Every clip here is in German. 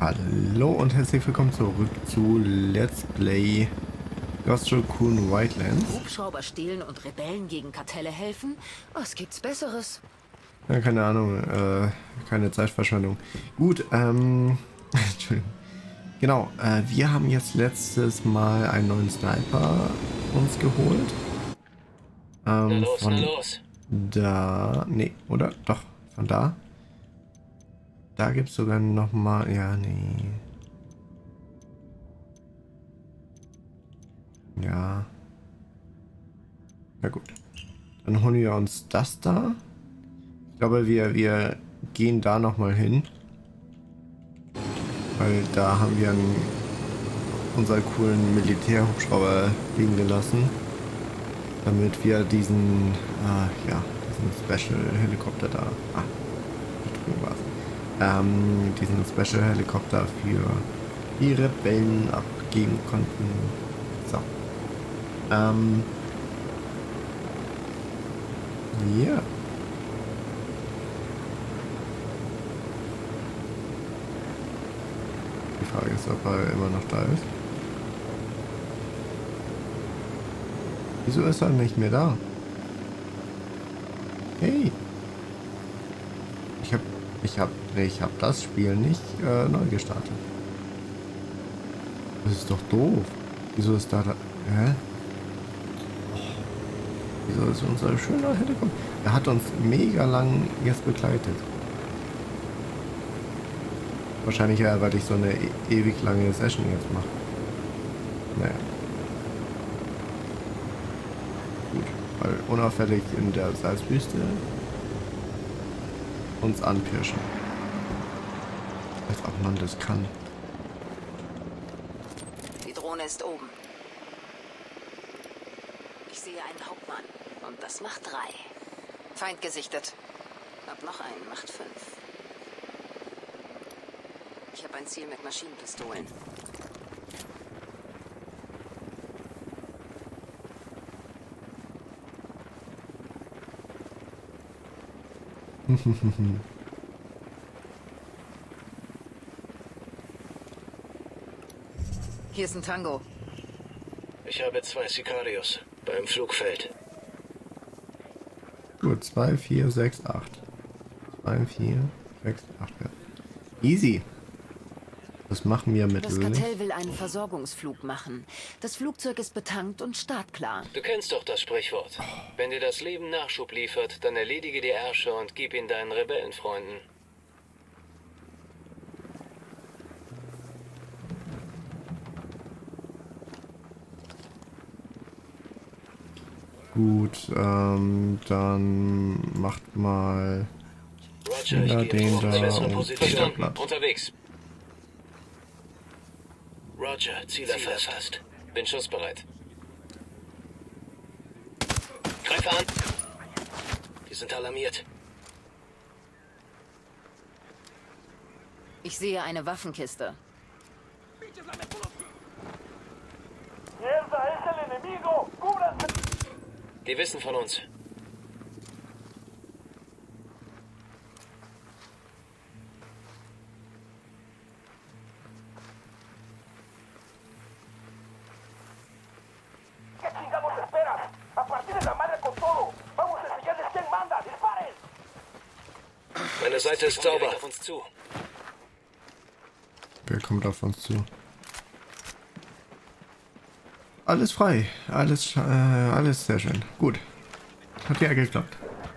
Hallo und herzlich willkommen zurück zu Let's Play Ghost Recon Wildlands. Hubschrauber stehlen und Rebellen gegen Kartelle helfen? Was gibt's Besseres? Ja, keine Ahnung, keine Zeitverschwendung. Gut, Entschuldigung. Genau, wir haben jetzt letztes Mal einen neuen Sniper uns geholt. Na los, Von na los. da, nee, oder? Doch, von da. Da gibt es sogar noch mal, ja, nee. Ja. Na gut. Dann holen wir uns das da. Ich glaube, wir gehen da noch mal hin. Weil da haben wir unseren coolen Militärhubschrauber liegen gelassen. Damit wir diesen, ja, diesen Special Helikopter da, da drüben war's. Diesen Special Helikopter für die Rebellen abgeben konnten. So. Ja. Die Frage ist, ob er immer noch da ist. Wieso ist er nicht mehr da? Hey. Ich hab das Spiel nicht neu gestartet. Das ist doch doof. Wieso ist da... Hä? Wieso ist unser schöner Helikopter? Er hat uns mega lang jetzt begleitet. Wahrscheinlich ja, weil ich so eine ewig lange Session jetzt mache. Naja. Gut, weil unauffällig in der Salzwüste uns anpirschen. Als ob man das kann. Die Drohne ist oben. Ich sehe einen Hauptmann. Und das macht 3. Feind gesichtet. Hab noch einen, macht 5. Ich habe ein Ziel mit Maschinenpistolen. Hier ist ein Tango. Ich habe 2 Sicarios beim Flugfeld. Gut, 2, 4, 6, 8. 2, 4, 6, 8. Ja. Easy. Das machen wir mit Das Kartell will einen Versorgungsflug machen. Das Flugzeug ist betankt und startklar. Du kennst doch das Sprichwort. Wenn dir das Leben Nachschub liefert, dann erledige die Ärsche und gib ihn deinen Rebellenfreunden. Gut, dann macht mal Roger, ja, ich gehe den vor. da Bessere und Position. Blatt. Unterwegs. Roger, Ziel erfasst. Bin schussbereit. Greife an. Die sind alarmiert. Ich sehe eine Waffenkiste. Die wissen von uns. Meine Seite ist sauber. Auf uns zu. Wer kommt auf uns zu? Alles frei. Alles sehr schön. Gut. Hat ja geklappt.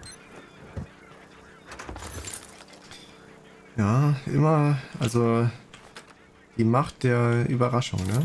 Ja, immer, also die Macht der Überraschung, ne?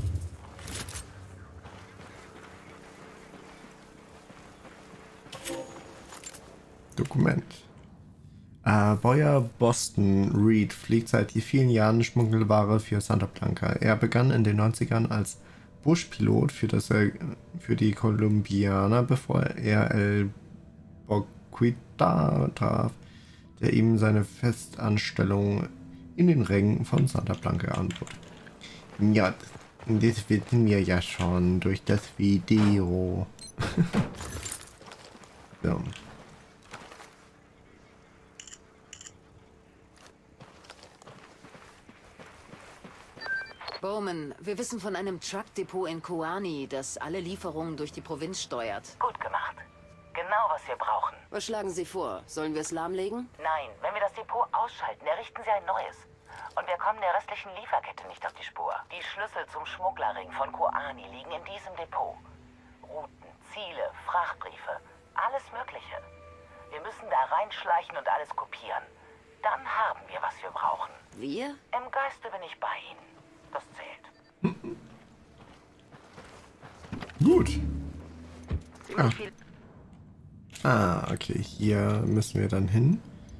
Dokument. Boyer Boston Reed fliegt seit vielen Jahren Schmuggelware für Santa Blanca. Er begann in den 90ern als Buschpilot für die Kolumbianer, bevor er El Boquita traf, der ihm seine Festanstellung in den Rängen von Santa Blanca anbot. Ja, das wissen wir ja schon durch das Video. So. Bowman, wir wissen von einem Truckdepot in Koani, das alle Lieferungen durch die Provinz steuert. Gut gemacht. Genau, was wir brauchen. Was schlagen Sie vor? Sollen wir es lahmlegen? Nein, wenn wir das Depot ausschalten, errichten Sie ein neues. Und wir kommen der restlichen Lieferkette nicht auf die Spur. Die Schlüssel zum Schmugglerring von Koani liegen in diesem Depot. Routen, Ziele, Frachtbriefe, alles Mögliche. Wir müssen da reinschleichen und alles kopieren. Dann haben wir, was wir brauchen. Wir? Im Geiste bin ich bei Ihnen. Das zählt. Gut. Ziemlich viel. Okay, hier müssen wir dann hin.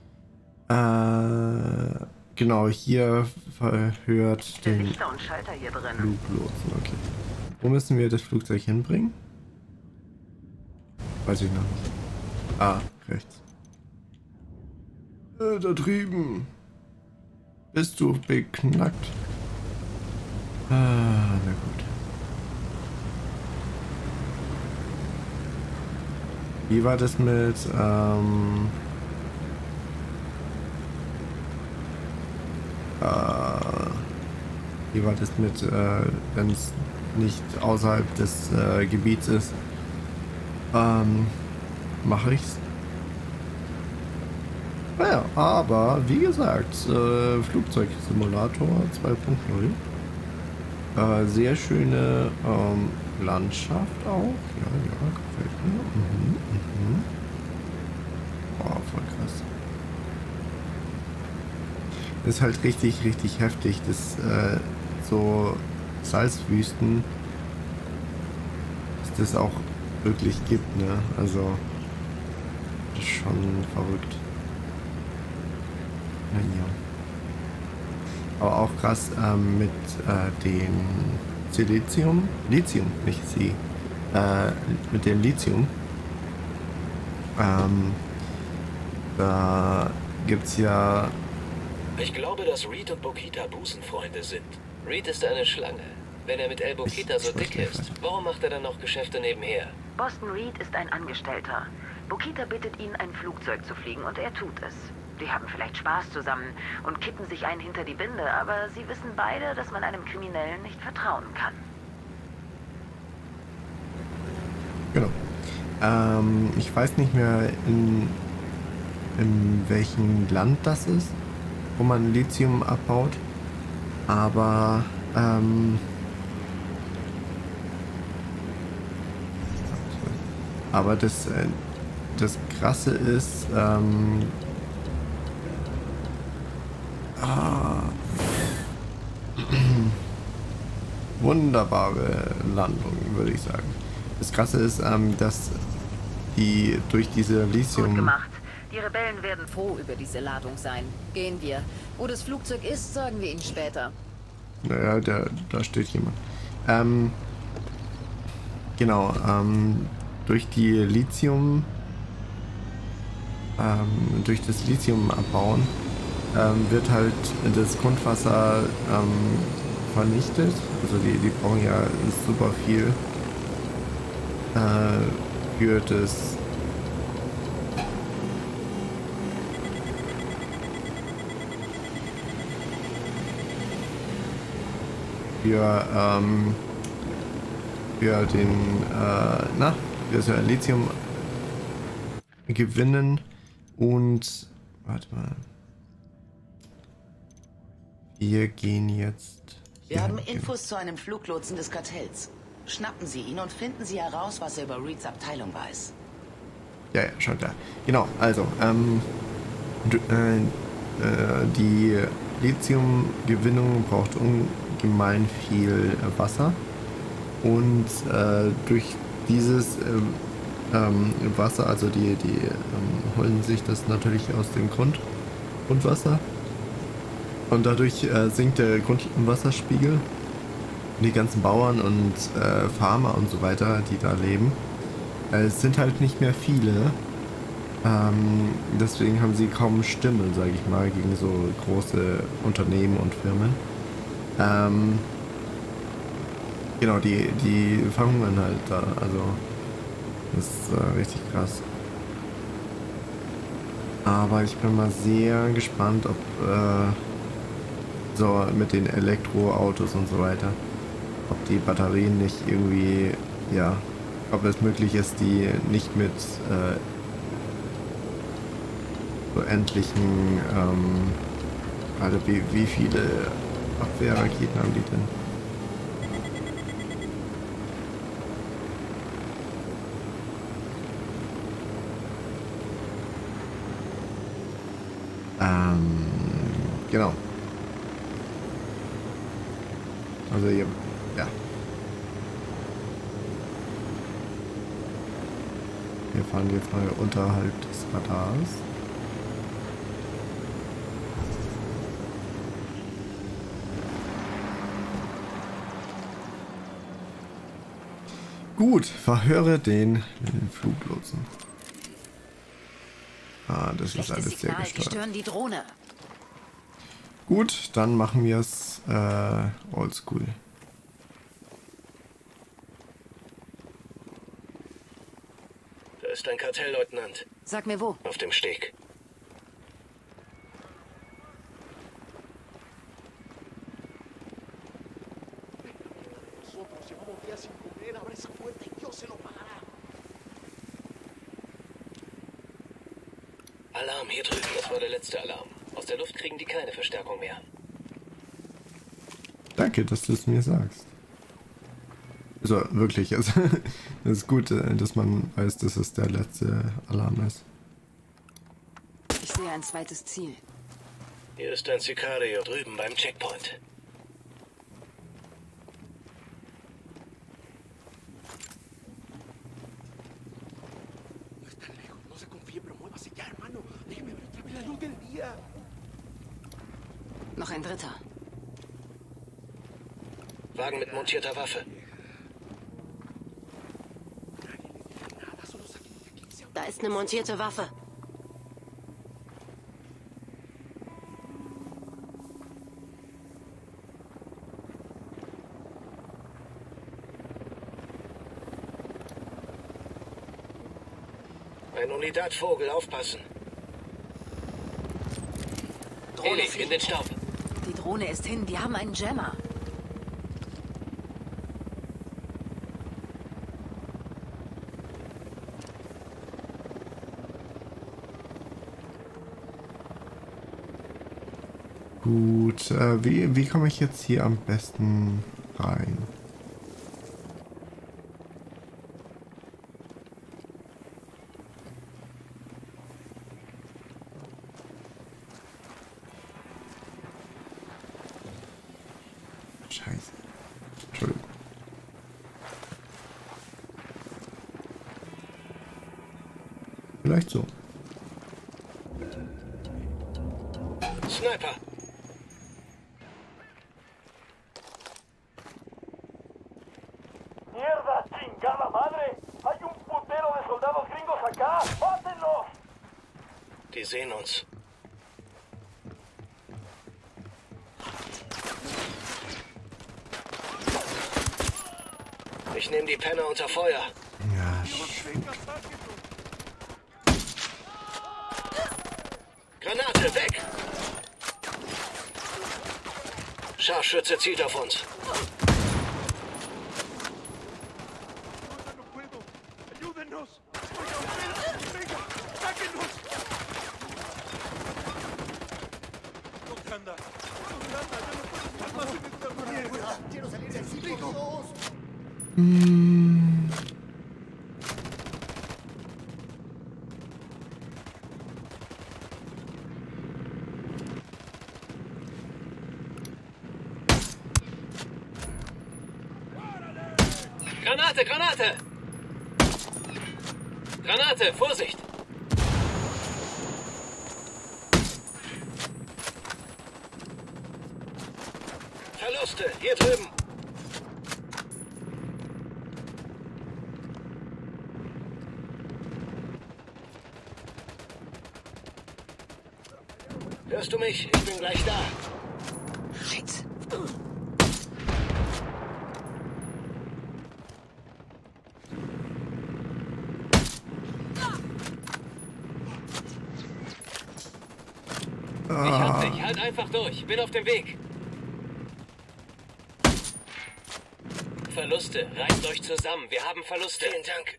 Genau, hier verhört den Lichter und Schalter hier drin. Fluglotsen. Okay. Wo müssen wir das Flugzeug hinbringen? Weiß ich noch nicht. Rechts. Da drüben. Bist du beknackt? Na gut. Wie war das mit, wie war das mit, wenn es nicht außerhalb des Gebiets ist? Mache ich's? Naja, aber wie gesagt, Flugzeugsimulator 2.0. Sehr schöne Landschaft auch. Ja, gefällt mir. Boah, voll krass. Ist halt richtig heftig, dass so Salzwüsten, dass das auch wirklich gibt, ne? Also, das ist schon verrückt. Ja. Aber auch krass mit den Lithium, nicht sie, mit dem Lithium. Da gibt's ja. Ich glaube, dass Reed und Bokita Busenfreunde sind. Reed ist eine Schlange. Wenn er mit El Bokita so dick ist, warum macht er dann noch Geschäfte nebenher? Boston Reed ist ein Angestellter. Bokita bittet ihn, ein Flugzeug zu fliegen und er tut es. Die haben vielleicht Spaß zusammen und kippen sich einen hinter die Binde, aber sie wissen beide, dass man einem Kriminellen nicht vertrauen kann. Genau. Ich weiß nicht mehr, in welchem Land das ist, wo man Lithium abbaut, aber das Krasse ist, wunderbare Landung, würde ich sagen. Das Krasse ist, dass die durch diese Lithium... Gut gemacht. Die Rebellen werden froh über diese Ladung sein. Gehen wir. Wo das Flugzeug ist, sagen wir ihnen später. Naja, da steht jemand. Genau, durch die Lithium... durch das Lithium abbauen wird halt das Grundwasser vernichtet. Also die brauchen ja super viel für das für den für das Lithium gewinnen und warte mal. Wir gehen jetzt. Wir haben Infos zu einem Fluglotsen des Kartells. Schnappen Sie ihn und finden Sie heraus, was er über Reeds Abteilung weiß. Ja, schon klar. Genau, also, die Lithiumgewinnung braucht ungemein viel Wasser. Und durch dieses Wasser, also die holen sich das natürlich aus dem Grundwasser. Und dadurch sinkt der Grundwasserspiegel. Die ganzen Bauern und Farmer und so weiter, die da leben, es sind halt nicht mehr viele. Deswegen haben sie kaum Stimme, sage ich mal, gegen so große Unternehmen und Firmen. Genau, die verhungern halt da. Also das ist richtig krass. Aber ich bin mal sehr gespannt, ob So mit den Elektroautos und so weiter. Ob die Batterien nicht irgendwie, ja, ob es möglich ist, die nicht mit so endlichen, also wie viele Abwehrraketen haben die denn? Genau. Also hier, ja. Wir fahren jetzt mal unterhalb des Radars. Gut, verhöre den Fluglotsen. Ah, das ist alles sehr Signal, die gesteuert. stören die Drohne. Gut, dann machen wir es oldschool. Da ist ein Kartellleutnant. Sag mir wo. Auf dem Steg. Alarm hier drüben, das war der letzte Alarm. Aus der Luft kriegen die keine Verstärkung mehr. Danke, dass du es mir sagst. Also wirklich, also, es ist gut, dass man weiß, dass es der letzte Alarm ist. Ich sehe ein zweites Ziel. Hier ist ein Sicario drüben beim Checkpoint. Noch ein dritter. Wagen mit montierter Waffe. Da ist eine montierte Waffe. Ein Unidatvogel, aufpassen. Drohne Heli, in den Staub. Die Drohne ist hin, die haben einen Jammer. Gut, wie komme ich jetzt hier am besten rein? Scheiße. Entschuldigung. Vielleicht so. Sniper. ¡Mierda, chingada madre! ¡Hay un putero de soldados gringos acá! ¡Mátenlos! Die sehen uns. Ich nehme die Penner unter Feuer. Ja, Granate, weg! Scharfschütze zielt auf uns. Granate, Granate! Granate, Vorsicht! Verluste, hier drüben! Hörst du mich? Ich bin gleich da. Shit. Ich hab dich, halt einfach durch. Bin auf dem Weg. Verluste. Reißt euch zusammen. Wir haben Verluste. Vielen Dank.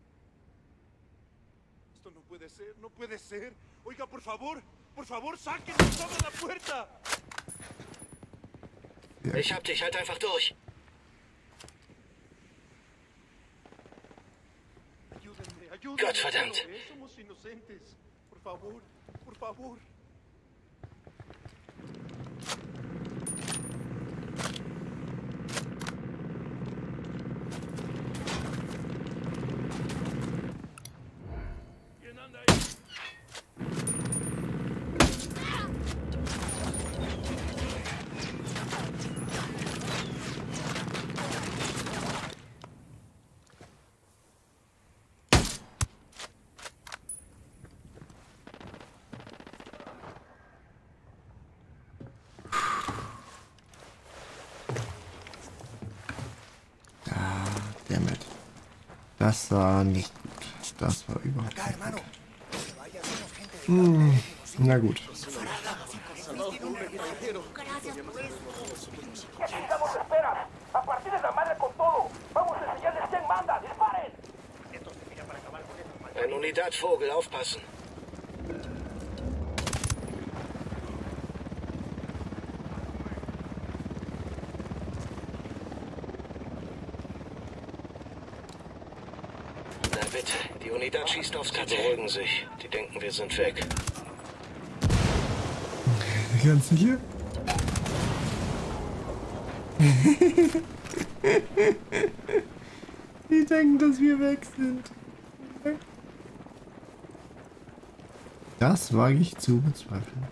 Esto no puede ser, no puede ser. Oiga, por favor, sáquenos, abran la puerta. Ich hab dich, halt einfach durch. Ayúdenme, ayúdenme. Gottverdammt. Somos inocentes. Por favor, por favor. ¿Quién anda ahí? Damit. Das war nicht gut. Das war überhaupt nicht gut. Na gut. ¿Qué chingamos esperas? A partir de la madre con todo. Vamos a enseñarles quién manda. ¡Disparen! Ein Unidad-Vogel, aufpassen. Na bitte, die Unidad schießt aufs Kartell. Beruhigen sich. Die denken, wir sind weg. Ganz sicher? Die denken, dass wir weg sind. Das wage ich zu bezweifeln.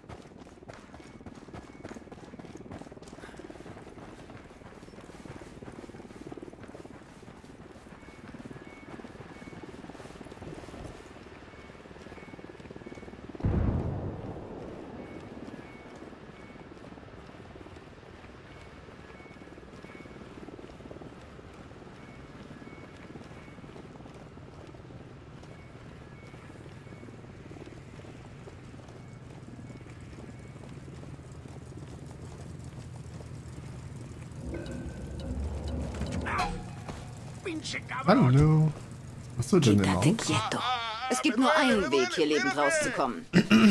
Hallo. Was soll denn immer? Quieto. Es gibt nur einen Weg, hier lebend rauszukommen.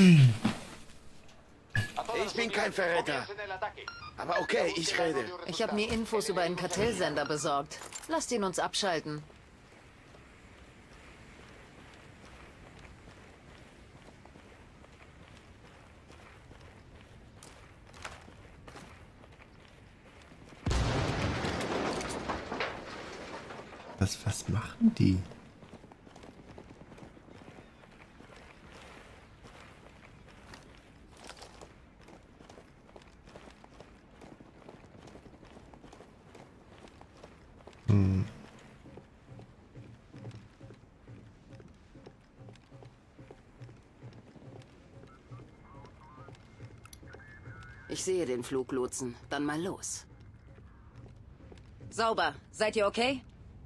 Ich bin kein Verräter. Aber okay, ich rede. Ich habe mir Infos über einen Kartellsender besorgt. Lasst ihn uns abschalten. Was machen die? Ich sehe den Fluglotsen. Dann mal los. Sauber. Seid ihr okay?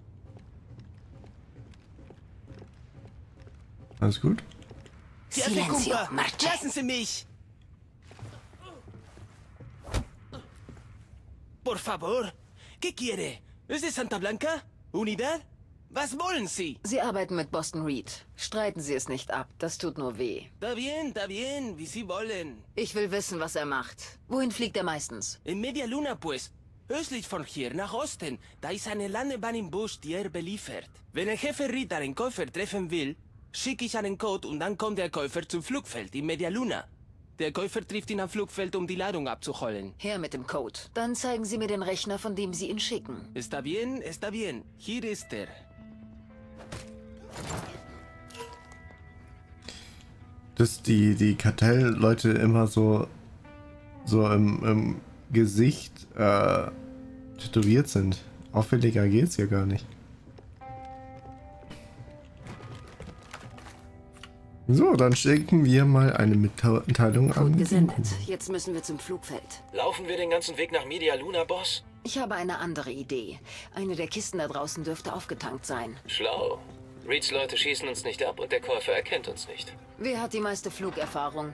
Alles gut? Silencio, marche. Lassen Sie mich! Por favor. ¿Qué quiere? ¿Es de Santa Blanca? ¿Unidad? Was wollen Sie? Sie arbeiten mit Boston Reed. Streiten Sie es nicht ab. Das tut nur weh. Está bien, wie Sie wollen. Ich will wissen, was er macht. Wohin fliegt er meistens? In Media Luna, pues. Östlich von hier, nach Osten. Da ist eine Landebahn im Busch, die er beliefert. Wenn der Jefe Reed einen Käufer treffen will, schicke ich einen Code und dann kommt der Käufer zum Flugfeld in Media Luna. Der Käufer trifft ihn am Flugfeld, um die Ladung abzuholen. Her mit dem Code. Dann zeigen Sie mir den Rechner, von dem Sie ihn schicken. Está bien, está bien. Hier ist er. Dass die Kartellleute immer so im Gesicht tätowiert sind. Auffälliger geht's ja gar nicht. So, dann schicken wir mal eine Mitteilung an. Code gesendet. Jetzt müssen wir zum Flugfeld. Laufen wir den ganzen Weg nach Media Luna, Boss? Ich habe eine andere Idee. Eine der Kisten da draußen dürfte aufgetankt sein. Schlau. Reeds Leute schießen uns nicht ab und der Käufer erkennt uns nicht. Wer hat die meiste Flugerfahrung?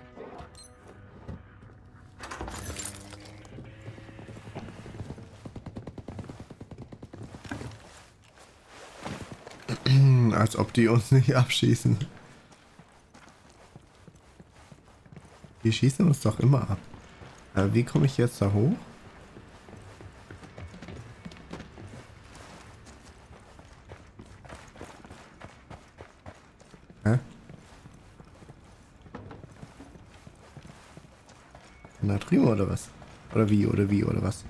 Als ob die uns nicht abschießen. Die schießen uns doch immer ab. Wie komme ich jetzt da hoch? Hä? Na drüben oder was? Oder wie, oder was?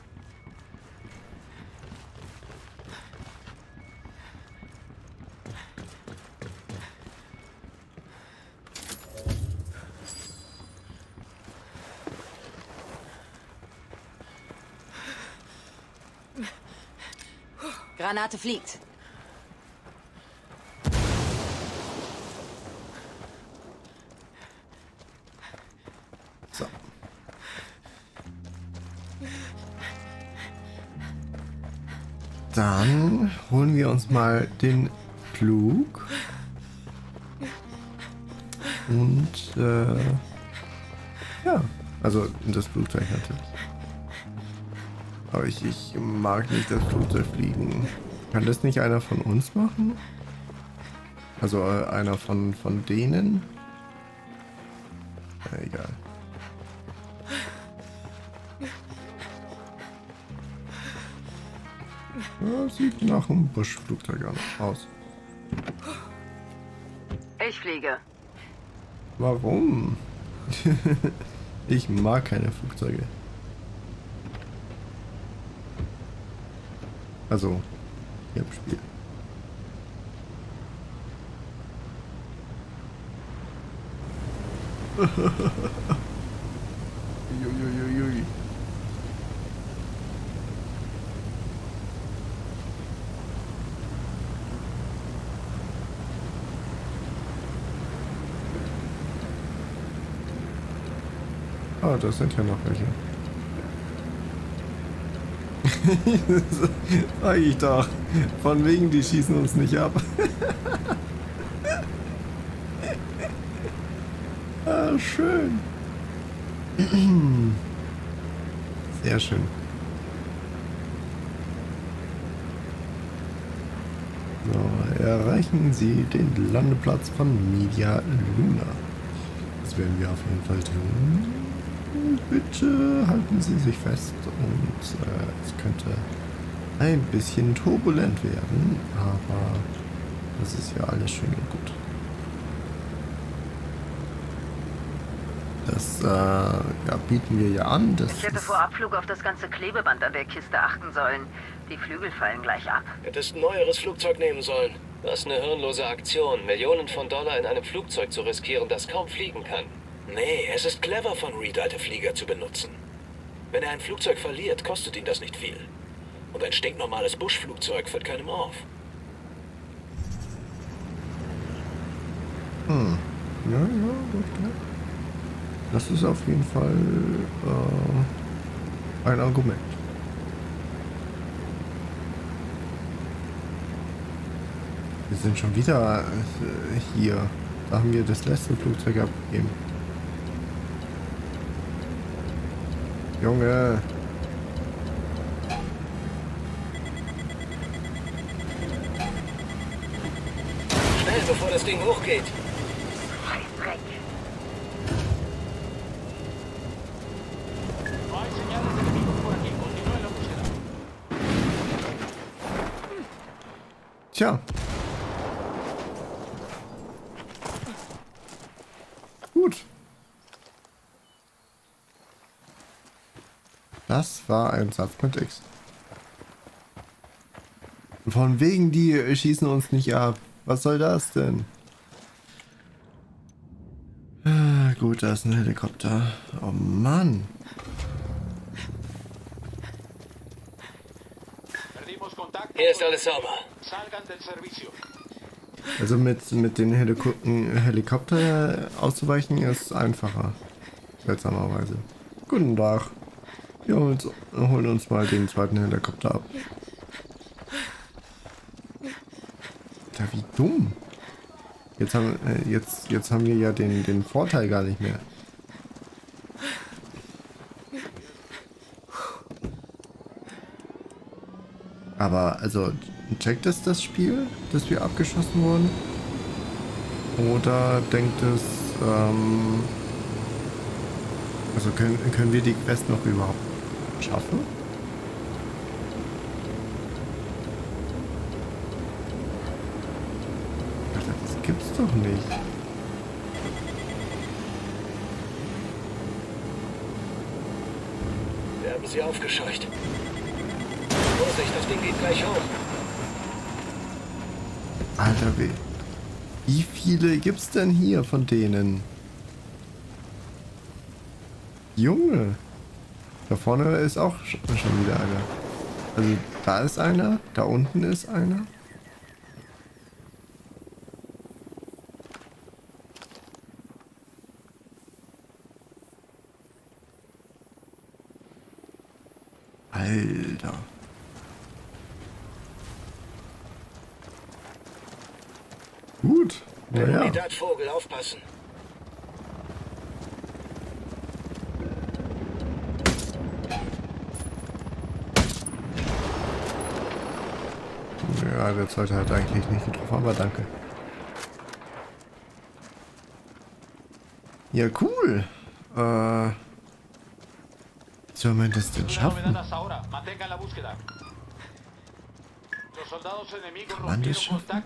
Granate fliegt. So. Dann holen wir uns mal den Flug. Und ja, also das Flugzeug natürlich. Aber ich mag nicht das Flugzeug fliegen. Kann das nicht einer von uns machen? Also einer von denen? Ja, egal. Ja, sieht nach einem Buschflugzeug aus. Ich fliege. Warum? Ich mag keine Flugzeuge. Also, hier im Spiel. Uiuiuiui. Ah, das sind ja noch welche. Sag ich doch. Von wegen, die schießen uns nicht ab. Ah, schön. Sehr schön. So, erreichen Sie den Landeplatz von Media Luna. Das werden wir auf jeden Fall tun. Bitte halten Sie sich fest und es könnte ein bisschen turbulent werden, aber das ist ja alles schön und gut. Das ja, bieten wir ja an. Das Ich hätte vor Abflug auf das ganze Klebeband an der Kiste achten sollen. Die Flügel fallen gleich ab. Hättest ein neueres Flugzeug nehmen sollen. Was eine hirnlose Aktion, Millionen von Dollar in einem Flugzeug zu riskieren, das kaum fliegen kann. Nee, es ist clever von Reed, alte Flieger zu benutzen. Wenn er ein Flugzeug verliert, kostet ihn das nicht viel. Und ein stinknormales Buschflugzeug fällt keinem auf. Ja, doch. Das ist auf jeden Fall ein Argument. Wir sind schon wieder hier. Da haben wir das letzte Flugzeug abgegeben. Junge. Schnell, bevor das Ding hochgeht. Scheißdreck. Tja. Gut. Das war ein Satz mit X. Von wegen, die schießen uns nicht ab. Was soll das denn? Ah, gut, da ist ein Helikopter. Oh Mann. Hier ist alles sauber. Also mit den Helikopter auszuweichen ist einfacher. Seltsamerweise. Guten Tag. Wir holen uns mal den zweiten Helikopter ab. Ja, wie dumm. Jetzt haben wir ja den Vorteil gar nicht mehr. Aber also checkt es das Spiel, dass wir abgeschossen wurden? Oder denkt es, also können wir die Quest noch überhaupt schaffen? Alter, das gibt's doch nicht. Wir haben sie aufgescheucht. Vorsicht, das Ding geht gleich hoch. Alter, wie viele gibt's denn hier von denen? Junge. Da vorne ist auch schon wieder einer. Also da ist einer, da unten ist einer. Alter. Gut. Naja. Kandidatvogel, aufpassen. Ja, der zweite hat eigentlich nicht getroffen, aber danke. Ja, cool. Soll man das denn schaffen? Kann man das schaffen?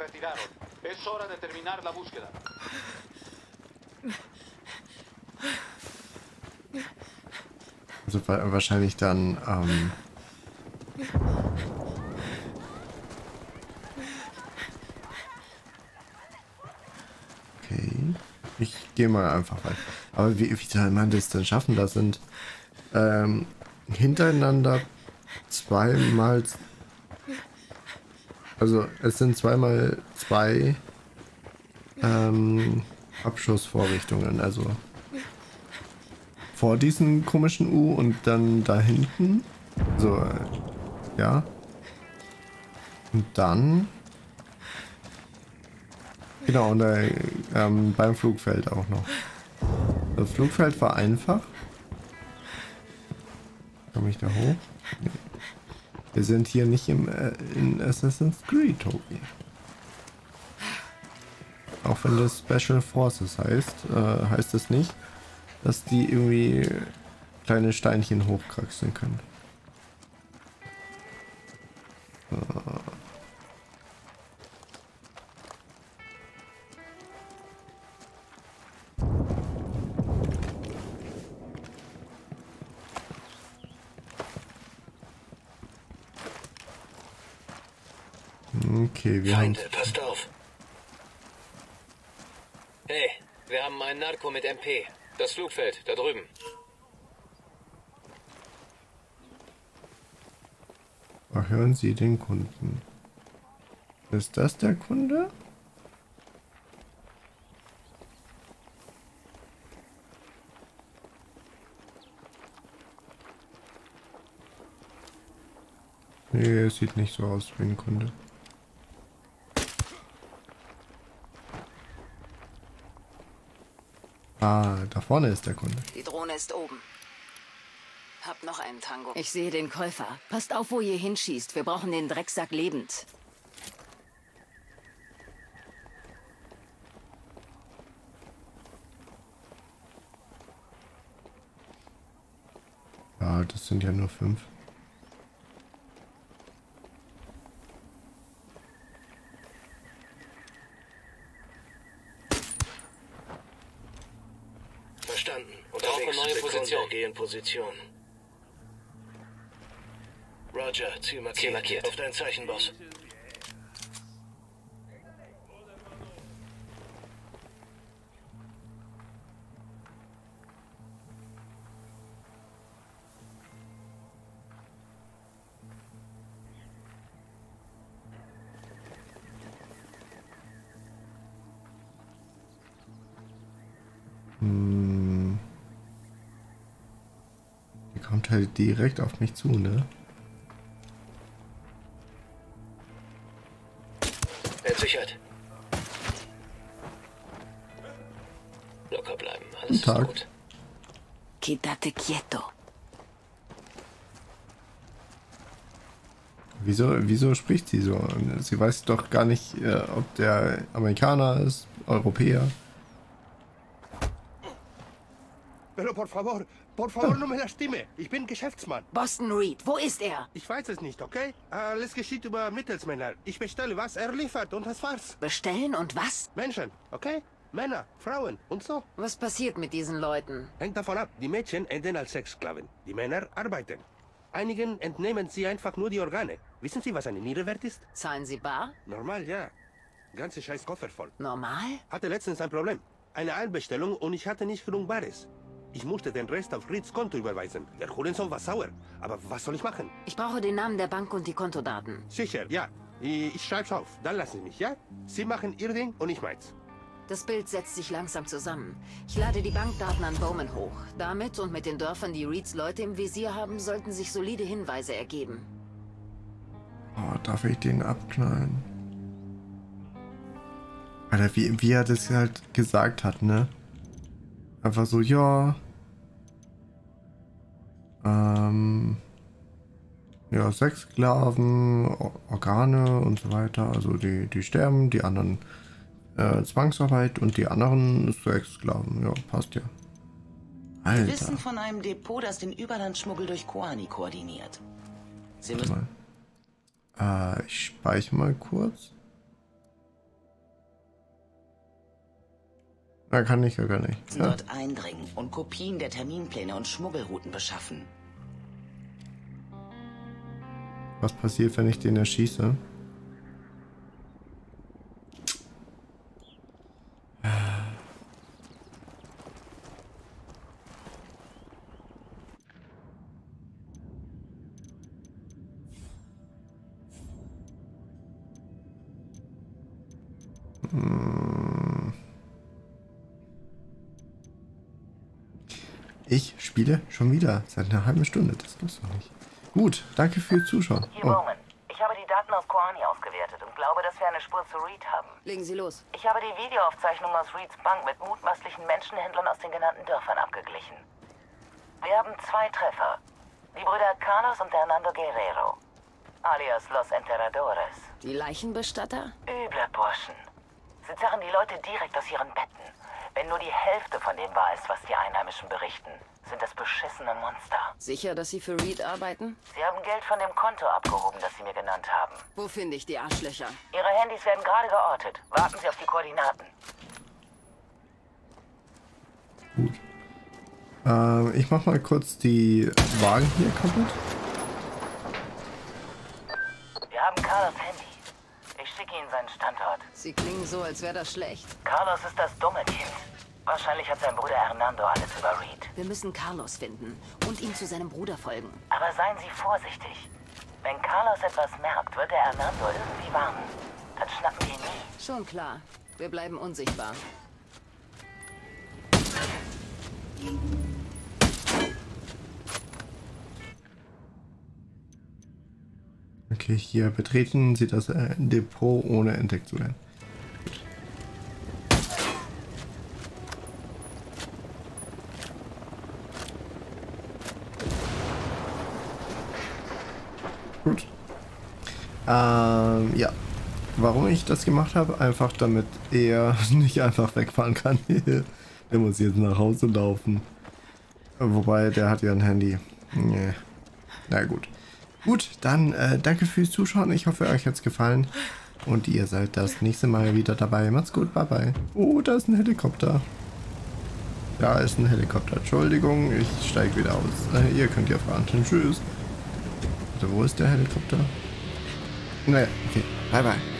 Also wahrscheinlich dann, okay. Ich gehe mal einfach weiter. Aber wie soll man das denn schaffen? Das sind hintereinander zweimal. Also es sind zweimal zwei Abschussvorrichtungen. Also vor diesem komischen U und dann da hinten. So, ja. Und dann. Genau, und beim Flugfeld auch noch. Das Flugfeld war einfach. Komme ich da hoch? Nee. Wir sind hier nicht in Assassin's Creed, Tobi. Auch wenn das Special Forces heißt, heißt das nicht, dass die irgendwie kleine Steinchen hochkraxeln können. Okay, wir haben... Feinde, passt auf. Hey, wir haben einen Narco mit MP. Das Flugfeld, da drüben. Hören Sie den Kunden. Ist das der Kunde? Nee, es sieht nicht so aus wie ein Kunde. Ah, da vorne ist der Kunde. Die Drohne ist oben. Hab noch einen Tango. Ich sehe den Käufer. Passt auf, wo ihr hinschießt. Wir brauchen den Drecksack lebend. Ja, das sind ja nur 5. Verstanden. Unterwegs. Neue Position. Geh in Position. Roger, Ziel markiert. Auf dein Zeichen, Boss. Die kommt halt direkt auf mich zu, ne? Entsichert. Locker bleiben, alles Guten Tag. ist gut. Quédate quieto. Wieso spricht sie so? Sie weiß doch gar nicht, ob der Amerikaner ist, Europäer. Pero por favor, no me lastime. Ich bin Geschäftsmann. Boston Reed, wo ist er? Ich weiß es nicht, okay? Alles geschieht über Mittelsmänner. Ich bestelle was, er liefert und das war's. Bestellen und was? Menschen, okay? Männer, Frauen und so. Was passiert mit diesen Leuten? Hängt davon ab. Die Mädchen enden als Sexsklaven. Die Männer arbeiten. Einigen entnehmen sie einfach nur die Organe. Wissen Sie, was eine Niere wert ist? Zahlen sie bar? Normal, ja. Ganze scheiß Koffer voll. Normal? Hatte letztens ein Problem. Eine Einbestellung und ich hatte nicht genug Bares. Ich musste den Rest auf Reeds Konto überweisen. Der Hurensohn war sauer. Aber was soll ich machen? Ich brauche den Namen der Bank und die Kontodaten. Sicher, ja. Ich schreib's auf. Dann lassen Sie mich, ja? Sie machen Ihr Ding und ich meins. Das Bild setzt sich langsam zusammen. Ich lade die Bankdaten an Bowman hoch. Damit und mit den Dörfern, die Reeds Leute im Visier haben, sollten sich solide Hinweise ergeben. Oh, darf ich den abknallen? Alter, wie er das halt gesagt hat, ne? Einfach so, ja. Ja, Sexsklaven, Organe und so weiter. Also die sterben, die anderen Zwangsarbeit und die anderen Sexsklaven. Ja, passt ja. Alter. Wir wissen von einem Depot, das den Überlandschmuggel durch Koani koordiniert. Sie müssen... Ich speichere mal kurz. Da kann ich ja gar nicht. Ja. Dort eindringen und Kopien der Terminpläne und Schmuggelrouten beschaffen. Was passiert, wenn ich den erschieße? Ich spiele schon wieder seit einer halben Stunde. Das gibt's doch nicht. Gut, danke fürs Zuschauen. Hier, Bowman. Ich habe die Daten aus Koani ausgewertet und glaube, dass wir eine Spur zu Reed haben. Legen Sie los. Ich habe die Videoaufzeichnung aus Reeds Bank mit mutmaßlichen Menschenhändlern aus den genannten Dörfern abgeglichen. Wir haben 2 Treffer. Die Brüder Carlos und Hernando Guerrero, alias Los Enterradores. Die Leichenbestatter? Üble Burschen. Sie zerren die Leute direkt aus ihren Betten. Wenn nur die Hälfte von dem wahr ist, was die Einheimischen berichten, sind das beschissene Monster. Sicher, dass Sie für Reed arbeiten? Sie haben Geld von dem Konto abgehoben, das Sie mir genannt haben. Wo finde ich die Arschlöcher? Ihre Handys werden gerade geortet. Warten Sie auf die Koordinaten. Gut. Ich mach mal kurz die Wagen hier kaputt. Wir haben Carlos Handy. Ich schicke Ihnen seinen Standort. Sie klingen so, als wäre das schlecht. Carlos ist das dumme Kind. Wahrscheinlich hat sein Bruder Hernando alles über Reed. Wir müssen Carlos finden und ihm zu seinem Bruder folgen. Aber seien Sie vorsichtig. Wenn Carlos etwas merkt, wird er Hernando irgendwie warnen. Dann schnappen wir ihn nie. Schon klar. Wir bleiben unsichtbar. Okay, hier betreten Sie das Depot, ohne entdeckt zu werden. Gut. Ja. Warum ich das gemacht habe? Einfach damit er nicht einfach wegfahren kann. Der muss jetzt nach Hause laufen. Wobei, der hat ja ein Handy. Nee. Na gut. Gut, dann danke fürs Zuschauen. Ich hoffe, euch hat's gefallen. Und ihr seid das nächste Mal wieder dabei. Macht's gut, bye bye. Oh, da ist ein Helikopter. Da ist ein Helikopter. Entschuldigung, ich steige wieder aus. Ihr könnt ja fahren. Tschüss. Also, wo ist der Helikopter? Naja, okay. Bye bye.